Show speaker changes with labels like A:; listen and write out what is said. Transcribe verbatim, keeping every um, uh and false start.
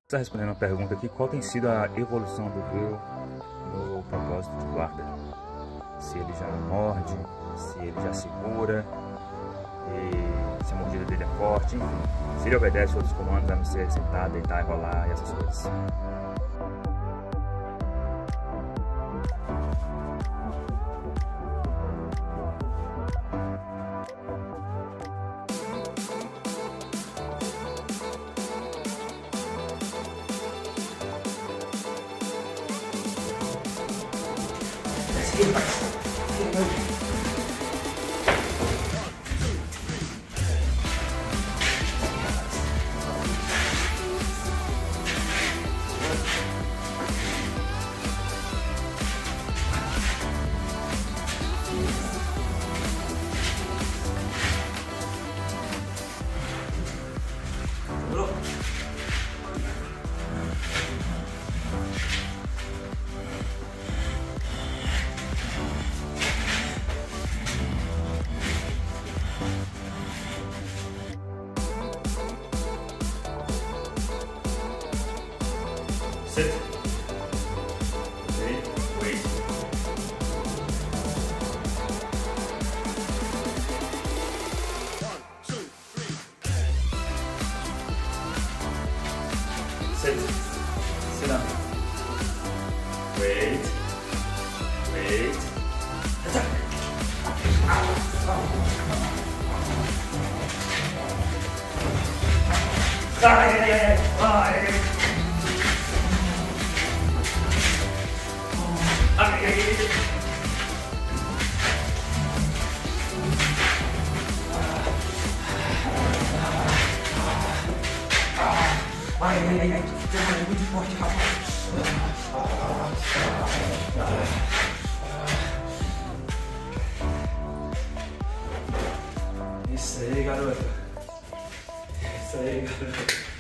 A: Está respondendo uma pergunta aqui: qual tem sido a evolução do Will no propósito de guarda? Se ele já morde, se ele já segura, e se a mordida dele é forte, enfim. Se ele obedece outros comandos, a não ser sentar, deitar, rolar e essas coisas. Sit. Okay, wait. One, two, three. Sit. Sit down. Wait. Wait. Attack. Ai, ai, ai, ai. Ai, ai, ai. Ai, ai, ai, ai, é muito forte, rapaz. Isso aí, garota. Isso aí, garota.